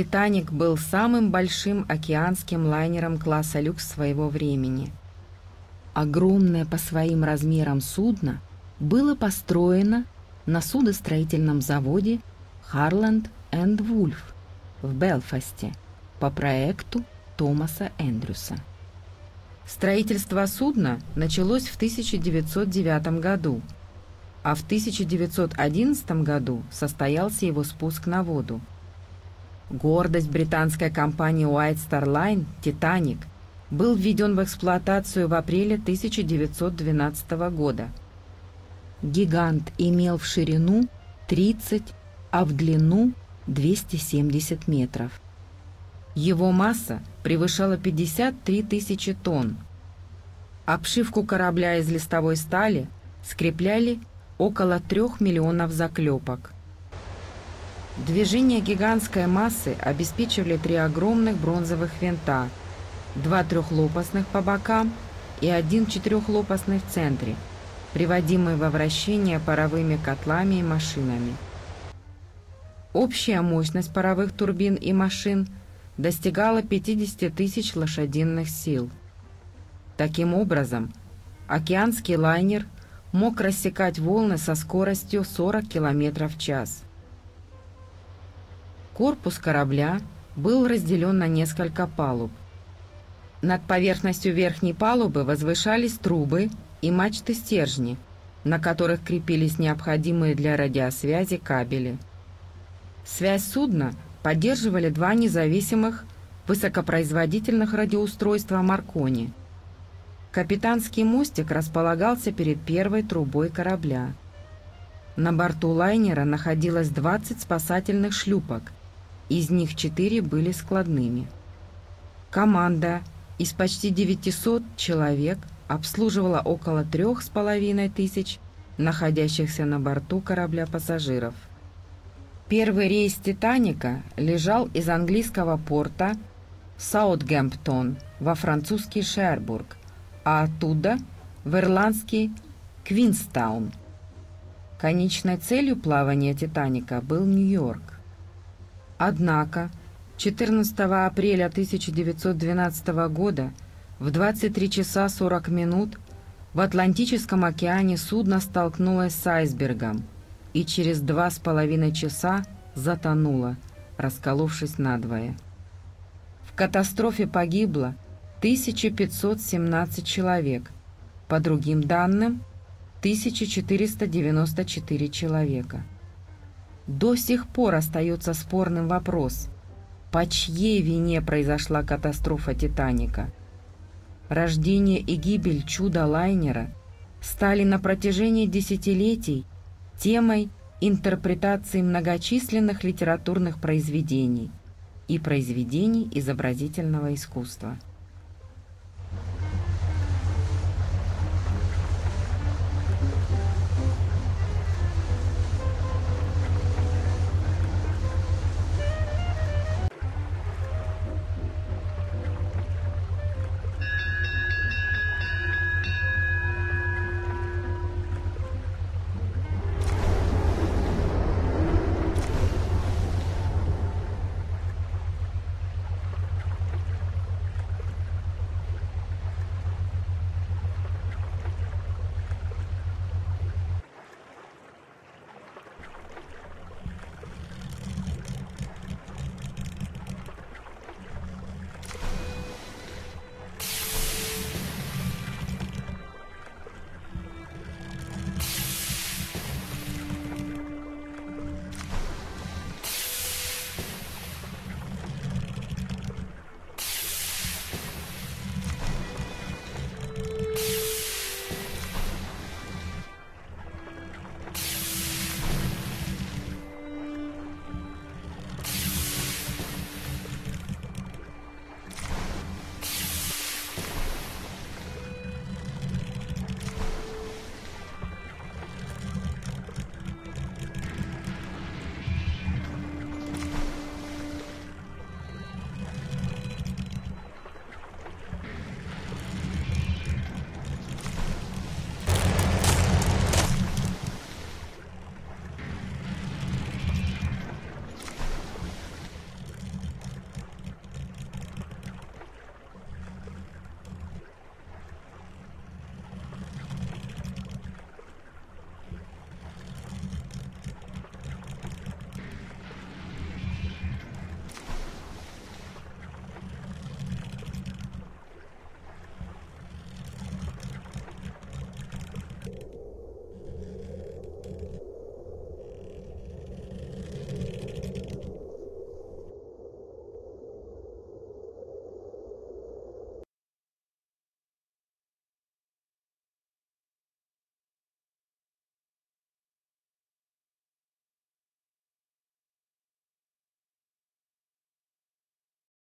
«Титаник» был самым большим океанским лайнером класса люкс своего времени. Огромное по своим размерам судно было построено на судостроительном заводе «Харланд энд Вульф» в Белфасте по проекту Томаса Эндрюса. Строительство судна началось в 1909 году, а в 1911 году состоялся его спуск на воду. Гордость британской компании White Star Line «Титаник» был введен в эксплуатацию в апреле 1912 года. Гигант имел в ширину 30, а в длину 270 метров. Его масса превышала 53 тысячи тонн. Обшивку корабля из листовой стали скрепляли около 3 миллионов заклепок. Движение гигантской массы обеспечивали 3 огромных бронзовых винта, 2 трехлопастных по бокам и 1 четырехлопастный в центре, приводимые во вращение паровыми котлами и машинами. Общая мощность паровых турбин и машин достигала 50 тысяч лошадиных сил. Таким образом, океанский лайнер мог рассекать волны со скоростью 40 км в час. Корпус корабля был разделен на несколько палуб. Над поверхностью верхней палубы возвышались трубы и мачты-стержни, на которых крепились необходимые для радиосвязи кабели. Связь судна поддерживали 2 независимых высокопроизводительных радиоустройства «Маркони». Капитанский мостик располагался перед первой трубой корабля. На борту лайнера находилось 20 спасательных шлюпок, из них 4 были складными. Команда из почти 900 человек обслуживала около 3500 находящихся на борту корабля пассажиров. Первый рейс «Титаника» лежал из английского порта Саутгемптон во французский Шербург, а оттуда в ирландский Квинстаун. Конечной целью плавания «Титаника» был Нью-Йорк. Однако 14 апреля 1912 года в 23 часа 40 минут в Атлантическом океане судно столкнулось с айсбергом и через 2,5 часа затонуло, расколовшись надвое. В катастрофе погибло 1517 человек, по другим данным 1494 человека. До сих пор остается спорным вопрос, по чьей вине произошла катастрофа «Титаника». Рождение и гибель чудо-лайнера стали на протяжении десятилетий темой интерпретации многочисленных литературных произведений и произведений изобразительного искусства.